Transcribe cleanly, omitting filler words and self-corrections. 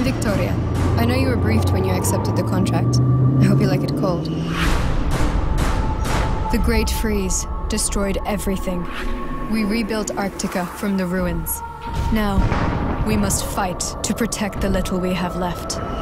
Victoria. I know you were briefed when you accepted the contract. I hope you like it cold. The Great Freeze destroyed everything. We rebuilt Arctica from the ruins. Now, we must fight to protect the little we have left.